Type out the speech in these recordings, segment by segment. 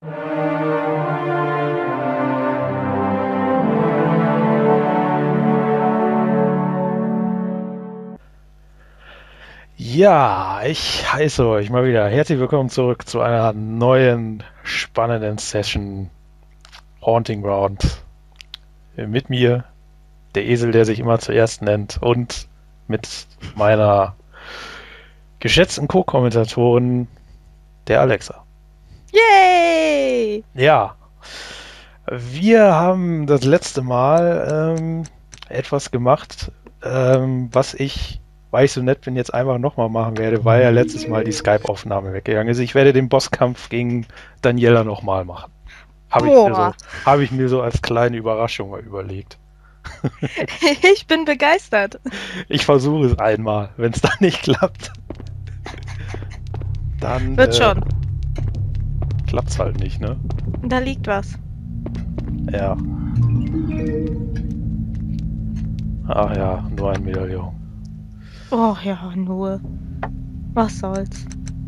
Ja, ich heiße euch mal wieder herzlich willkommen zurück zu einer neuen spannenden Session Haunting Ground. Mit mir, der Esel, der sich immer zuerst nennt, und mit meiner geschätzten Co-Kommentatorin, der Alexa. Yay! Ja, wir haben das letzte Mal etwas gemacht, was ich, weil ich so nett bin, jetzt einfach nochmal machen werde, weil ja letztes Mal die Skype-Aufnahme weggegangen ist. Ich werde den Bosskampf gegen Daniela nochmal machen. Habe ich mir so als kleine Überraschung mal überlegt. Ich bin begeistert. Ich versuche es einmal. Wenn es dann nicht klappt, dann Wird schon. klappt es halt nicht, ne? Da liegt was. Ja. Ach ja, nur ein Medaillon. Oh ja, nur. Was soll's.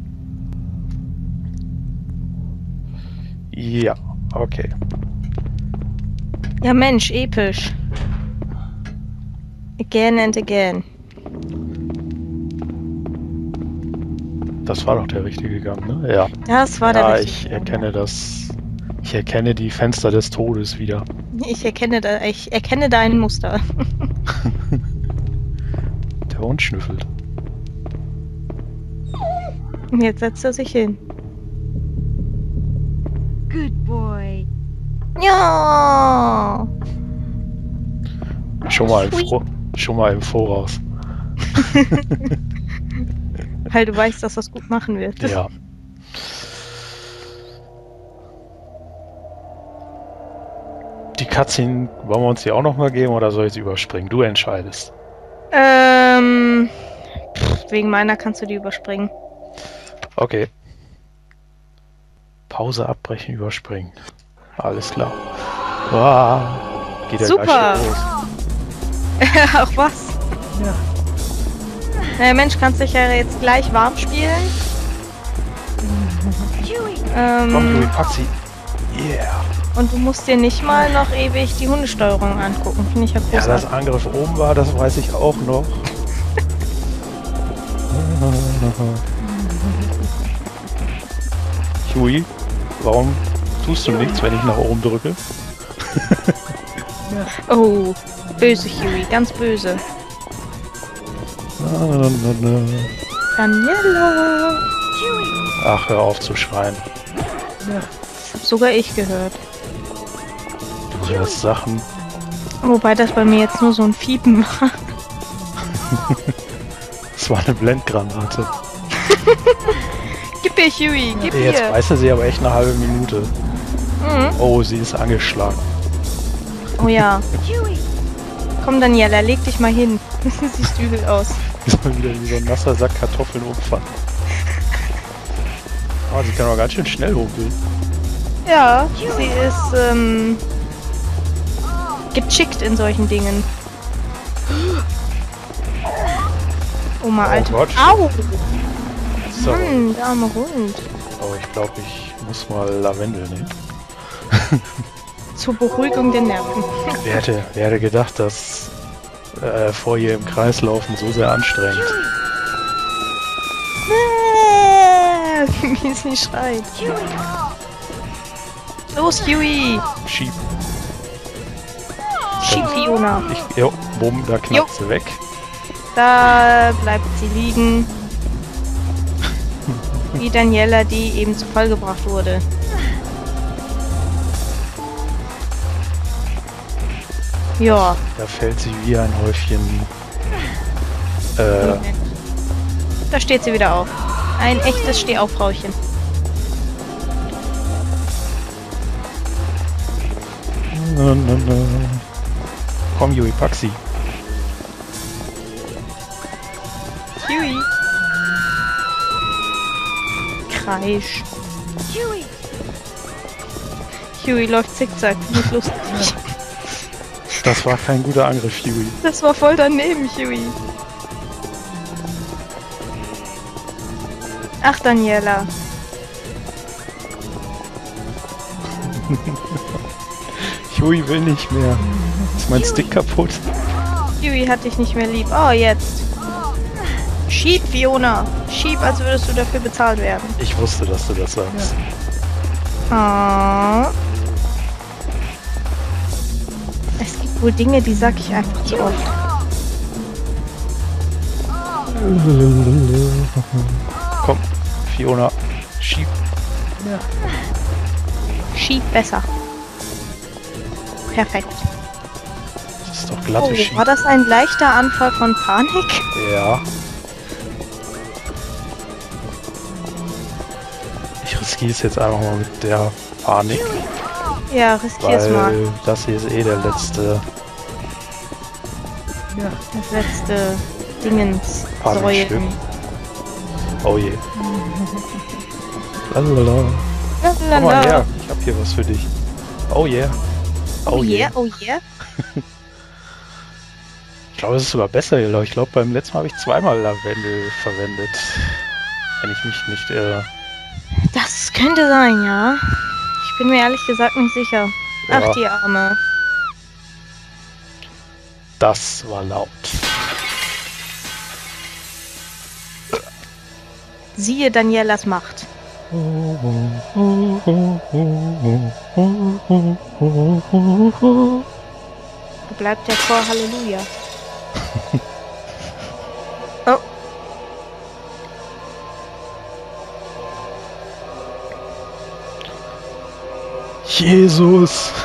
Ja, okay. Ja Mensch, episch. Again and again. Das war doch der richtige Gang, ne? Ja. Das war der Ja, richtige. ich erkenne das. Ich erkenne die Fenster des Todes wieder. Ich erkenne da ein Muster. Der Hund schnüffelt. Und jetzt setzt er sich hin. Good boy. Ja. Schon mal im Voraus. Weil du weißt, dass das gut machen wird. Ja. Die Cutscene, wollen wir uns die auch nochmal geben oder soll ich sie überspringen? Du entscheidest. Wegen meiner kannst du die überspringen. Okay. Pause abbrechen, überspringen. Alles klar. Wow. Geht ja Super. gleich los. Ach was? Ja. Mensch, kannst dich ja jetzt gleich warm spielen. Komm, Louis, pack sie. Yeah. Und du musst dir nicht mal noch ewig die Hundesteuerung angucken. Finde ich ja Ja, großartig. dass Angriff oben war, das weiß ich auch noch. Huey, warum tust du nichts, wenn ich nach oben drücke? Oh, böse Huey, ganz böse. Daniela. Ach, hör auf zu schreien. Das hab sogar ich gehört. Du hörst Sachen. Wobei das bei mir jetzt nur so ein Fiepen war. Das war eine Blendgranate. Gib ihr, Huey, gib Jetzt ihr. beißt er sie aber echt eine halbe Minute. Mhm. Oh, sie ist angeschlagen. Oh ja. Komm, Daniela, leg dich mal hin. Siehst übel aus. Sie soll wieder wie so ein nasser Sack Kartoffeln umfallen. Oh, sie kann aber ganz schön schnell humpeln. Ja, sie ist gechickt in solchen Dingen. Oh, mal alte. Gott. Au! So. Mann, der arme Hund. Oh, ich glaube, ich muss mal Lavendel nehmen. Zur Beruhigung der Nerven. Wer hätte gedacht, dass vor ihr im Kreis laufen so sehr anstrengend. Wie sie schreit. Los, Huey! Schieb. Schieb Fiona. Jo, bumm, da knallt sie weg. Da bleibt sie liegen. Wie Daniela, die eben zu Fall gebracht wurde. Ja. Da fällt sie wie ein Häufchen. Da steht sie wieder auf. Ein echtes Stehaufrauchen. Komm, Yui, pack sie. Huey. Kreisch. Huey läuft zickzack. Nicht lustig. Das war kein guter Angriff, Huey. Das war voll daneben, Huey. Ach, Daniela. Huey will nicht mehr. Ist mein Stick kaputt? Huey hat dich nicht mehr lieb. Oh, jetzt. Schieb, Fiona. Schieb, als würdest du dafür bezahlt werden. Ich wusste, dass du das sagst. Oh. Es gibt wohl Dinge, die sag ich einfach zu oft. Komm, Fiona, schieb. Schieb besser. Perfekt. Das ist doch glatte Schieb. War das ein leichter Anfall von Panik? Ja. Ich riskiere es jetzt einfach mal mit der Panik. Ja, riskier's mal. Weil das hier ist eh der letzte Das letzte Dingens. Panikstück. Säulen. Oh je. Lalala. Komm mal her, ich hab hier was für dich. Oh yeah. Oh yeah, oh yeah. Ich glaube, es ist sogar besser, Jella. Ich glaube, beim letzten Mal habe ich zweimal Lavendel verwendet. Wenn ich mich nicht irre. Das könnte sein, ja. Ich bin mir ehrlich gesagt nicht sicher. Ja. Ach, die Arme. Das war laut. Siehe Danielas Macht. Wo bleibt der Chor Halleluja? Oh. Jesus!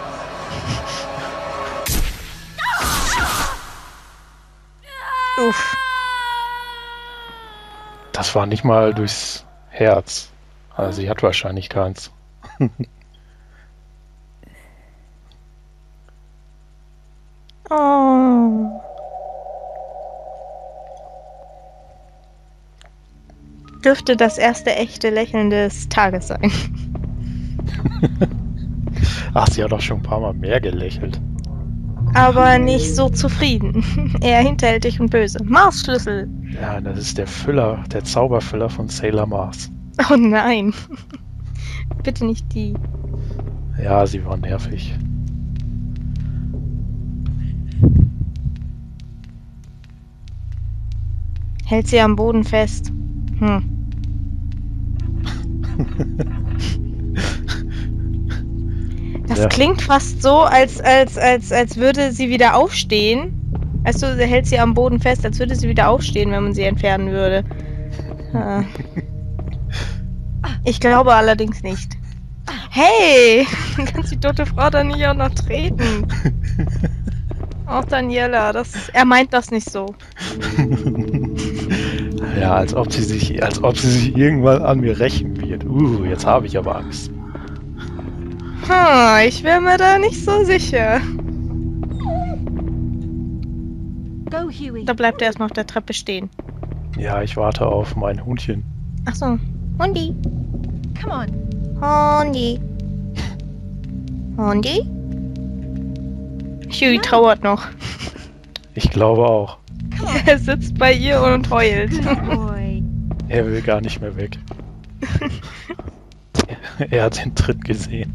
Uff. Das war nicht mal durchs Herz. Also sie hat wahrscheinlich keins. Oh. Dürfte das erste echte Lächeln des Tages sein. Ach, sie hat doch schon ein paar Mal mehr gelächelt. Aber nicht so zufrieden. Eher hinterhältig und böse. Mars-Schlüssel. Ja, das ist der Füller, der Zauberfüller von Sailor Mars. Oh nein. Bitte nicht die. Ja, sie war nervig. Hält sie am Boden fest. Das Ja. klingt fast so, als würde sie wieder aufstehen. Weißt du, hält sie am Boden fest, als würde sie wieder aufstehen, wenn man sie entfernen würde. Ich glaube allerdings nicht. Hey! Kannst die tote Frau dann nicht auch noch treten? Auch Daniela, er meint das nicht so. Ja, als ob sie sich irgendwann an mir rächen wird. Jetzt habe ich aber Angst. Ich wäre mir da nicht so sicher. Go, Huey. Da bleibt er erstmal auf der Treppe stehen. Ja, ich warte auf mein Hundchen. Ach so. Hundi. Come on. Hundi. Hundi? Huey trauert noch. Ich glaube auch. Er sitzt bei ihr und heult. Good boy. Er will gar nicht mehr weg. Er hat den Tritt gesehen.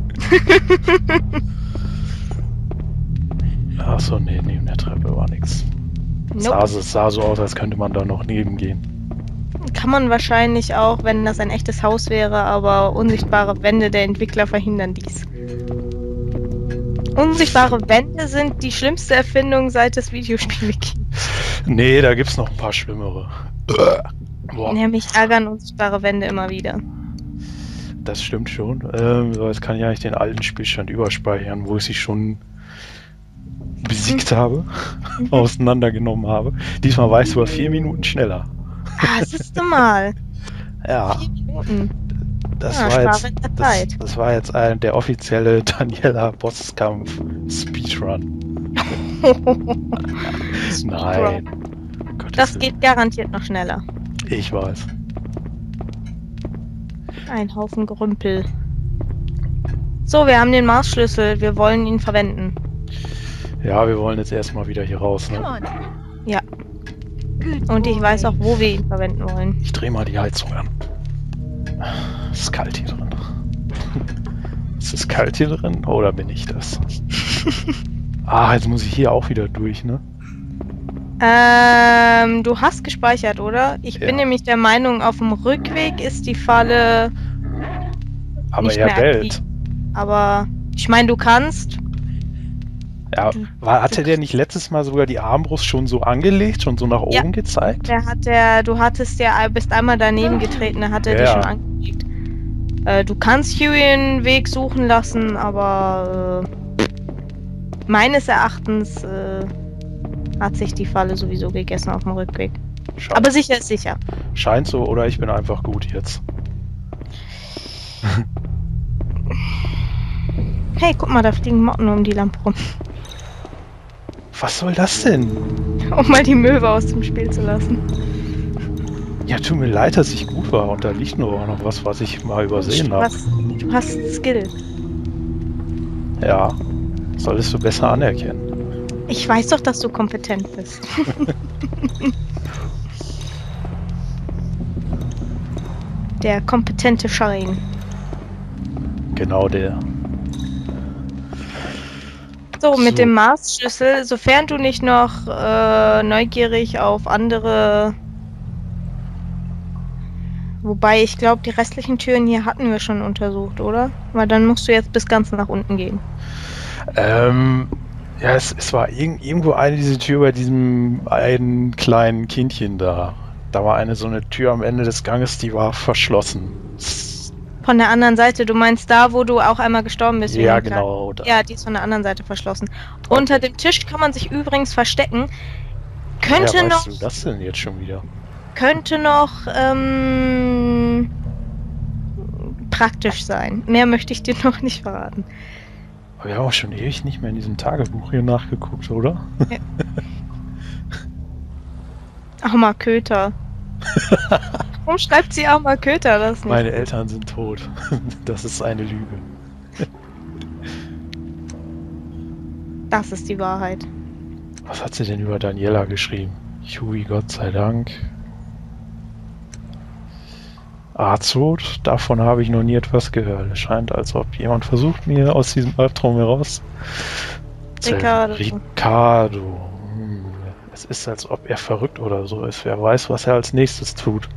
Achso, nee, neben der Treppe war nichts. Nope. Es sah so aus, als könnte man da noch neben gehen. Kann man wahrscheinlich auch, wenn das ein echtes Haus wäre, aber unsichtbare Wände der Entwickler verhindern dies. Unsichtbare Wände sind die schlimmste Erfindung, seit es Videospiele gibt. Nee, da gibt's noch ein paar schlimmere. Boah, Ja, mich ärgern unsichtbare Wände immer wieder. das stimmt schon. So, jetzt kann ich eigentlich den alten Spielstand überspeichern, wo ich sie schon besiegt habe, auseinandergenommen habe. Diesmal war ich sogar 4 Minuten schneller. Siehst du mal. Ja, 4 Minuten. das Ja, war spare jetzt, der Zeit. das war jetzt der offizielle Daniela Bosskampf Speedrun. Nein. Gottes Das Willen. geht garantiert noch schneller. Ich weiß. Ein Haufen Gerümpel. So, wir haben den Mars-Schlüssel. Wir wollen ihn verwenden. Ja, wir wollen jetzt erstmal wieder hier raus. Come Ne? on. Ja. Good Und ich boy. weiß auch, wo wir ihn verwenden wollen. Ich drehe mal die Heizung an. Es ist kalt hier drin. Es es kalt hier drin? Oder bin ich das? Jetzt muss ich hier auch wieder durch, ne? Du hast gespeichert, oder? Ich bin Ja. nämlich der Meinung, auf dem Rückweg ist die Falle Aber nicht er mehr bellt. aktiv. Aber ich meine, du kannst. Ja, hatte der nicht letztes Mal sogar die Armbrust schon so angelegt, schon so nach Ja. oben gezeigt? Bist einmal daneben getreten, da hat er dich Ja. schon angelegt. Du kannst Huey einen Weg suchen lassen, aber meines Erachtens hat sich die Falle sowieso gegessen auf dem Rückweg. Aber sicher ist sicher. Scheint so, oder ich bin einfach gut jetzt. Hey, guck mal, da fliegen Motten um die Lampe rum. Was soll das denn? Um mal die Möwe aus dem Spiel zu lassen. Ja, tut mir leid, dass ich gut war und da liegt nur auch noch was ich mal übersehen habe. Du hast Skill. Ja, solltest du besser anerkennen. Ich weiß doch, dass du kompetent bist. Der kompetente Schein. Genau der. So, mit So. dem Mars-Schlüssel, sofern du nicht noch neugierig auf andere... Wobei, ich glaube, die restlichen Türen hier hatten wir schon untersucht, oder? Weil dann musst du jetzt bis ganz nach unten gehen. Ja, es war irgendwo eine diese Tür bei diesem einen kleinen Kindchen da. Da war so eine Tür am Ende des Ganges, die war verschlossen. Von der anderen Seite, du meinst da, wo du auch einmal gestorben bist? Ja, wegen dem genau. Da. Ja, die ist von der anderen Seite verschlossen. Unter dem Tisch kann man sich übrigens verstecken. Könnte Woher noch, weißt du das denn jetzt schon wieder? Praktisch sein. Mehr möchte ich dir noch nicht verraten. Aber wir haben auch schon ewig nicht mehr in diesem Tagebuch hier nachgeguckt, oder? Armer Köter. Warum schreibt sie Armer Köter das nicht? Meine Eltern sind tot. Das ist eine Lüge. Das ist die Wahrheit. Was hat sie denn über Daniela geschrieben? Huey, Gott sei Dank. Arzot, davon habe ich noch nie etwas gehört. Es scheint, als ob jemand versucht, mir aus diesem Albtraum heraus... Ricardo. Es ist, als ob er verrückt oder so ist. Wer weiß, was er als nächstes tut.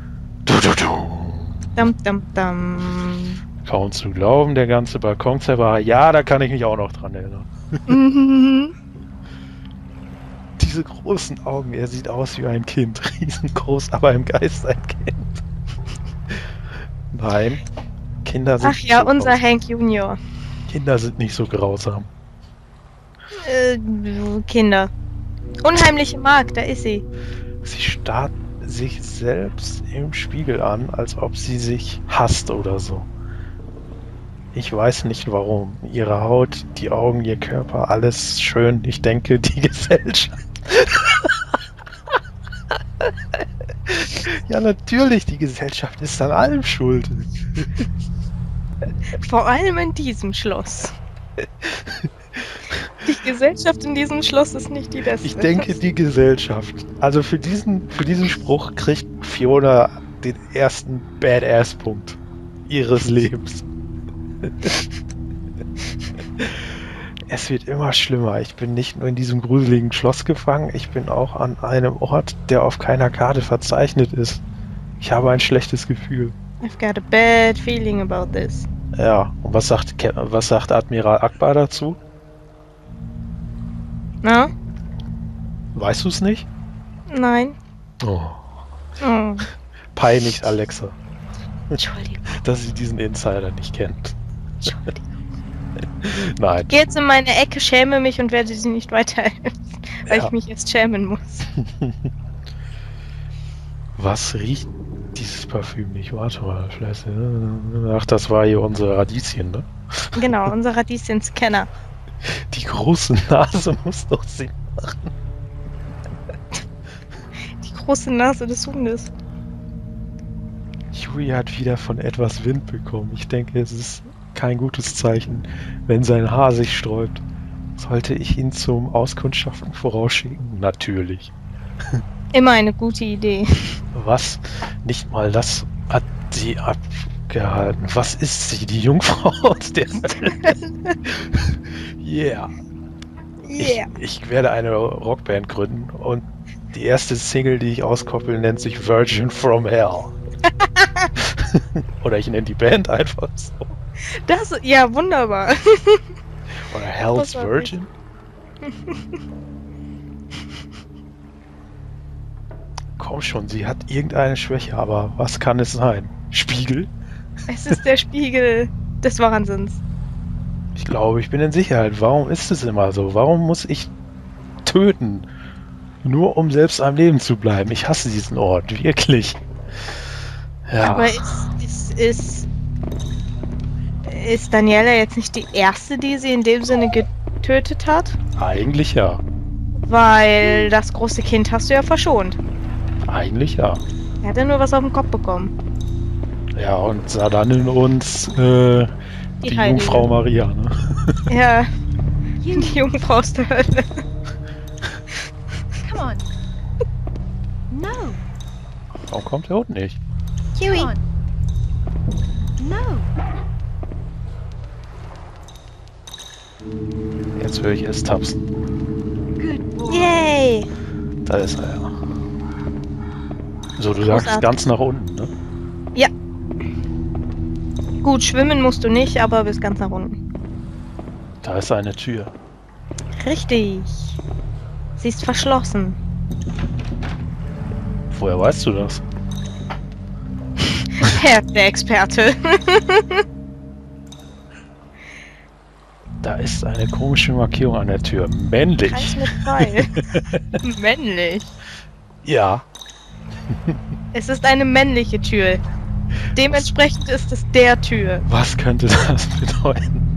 Dam, dam, dam. Kaum zu glauben, der ganze Balkon zerbrach. Ja, da kann ich mich auch noch dran erinnern. Mhm. Diese großen Augen, er sieht aus wie ein Kind. Riesengroß, aber im Geist ein Kind. Nein, Kinder sind Ach ja, nicht so unser grausam. Hank Junior. Kinder sind nicht so grausam. Kinder. Unheimliche Magd, da ist sie. Sie starrt sich selbst im Spiegel an, als ob sie sich hasst oder so. Ich weiß nicht warum. Ihre Haut, die Augen, ihr Körper, alles schön. Ich denke, die Gesellschaft. Ja, natürlich, die Gesellschaft ist an allem schuld. Vor allem in diesem Schloss. Die Gesellschaft in diesem Schloss ist nicht die beste. Ich denke, die Gesellschaft. Also für diesen Spruch kriegt Fiona den ersten Badass-Punkt ihres Lebens. Es wird immer schlimmer. Ich bin nicht nur in diesem gruseligen Schloss gefangen, ich bin auch an einem Ort, der auf keiner Karte verzeichnet ist. Ich habe ein schlechtes Gefühl. I've got a bad feeling about this. Ja, und was sagt Admiral Akbar dazu? Na? Weißt du es nicht? Nein. Oh. Oh. Peinlich, Alexa, Entschuldigung. dass sie diesen Insider nicht kennt. Entschuldigung. Nein. Ich gehe jetzt in meine Ecke, schäme mich und werde sie nicht weiterhelfen, weil Ja. ich mich jetzt schämen muss. Was riecht dieses Parfüm nicht? Warte mal, vielleicht. Ach, das war hier unser Radieschen, ne? Genau, unser Radieschen-Scanner. Die große Nase muss doch Sinn machen. Die große Nase des Hundes. Huey hat wieder von etwas Wind bekommen. Ich denke, es ist kein gutes Zeichen, wenn sein Haar sich sträubt. Sollte ich ihn zum Auskundschaften vorausschicken? Natürlich. Immer eine gute Idee. Was? Nicht mal das hat sie gehalten. Was ist sie? Die Jungfrau aus der Yeah. Yeah. Ich werde eine Rockband gründen und die erste Single, die ich auskoppel, nennt sich Virgin from Hell. Oder ich nenne die Band einfach so. Das, ja, wunderbar. Oder Hell's Großartig. Virgin. Komm schon, sie hat irgendeine Schwäche, aber was kann es sein? Spiegel? Es ist der Spiegel des Wahnsinns. Ich glaube, ich bin in Sicherheit. Warum ist es immer so? Warum muss ich töten? Nur um selbst am Leben zu bleiben. Ich hasse diesen Ort, wirklich. Ja. Aber ist Daniela jetzt nicht die erste, die sie in dem Sinne getötet hat? Eigentlich ja. Weil das große Kind hast du ja verschont. Eigentlich ja. Er hat ja nur was auf den Kopf bekommen. Ja, und sah dann in uns die Heilige. Jungfrau Maria, ne? Ja, Huey, die Jungfrau aus der Hölle. come on. No, Warum kommt der Hund nicht? come on. No. Jetzt höre ich es tapsen. Good boy. Yay! Da ist er ja. So, du sagst Großartig. ganz nach unten, ne? Ja. Gut, schwimmen musst du nicht, aber bis ganz nach unten. Da ist eine Tür. Richtig. Sie ist verschlossen. Woher weißt du das? Herr der Experte. Da ist eine komische Markierung an der Tür. Männlich. 1 mit 2. Männlich. Ja. Es ist eine männliche Tür. Dementsprechend ist es der Tür. Was könnte das bedeuten?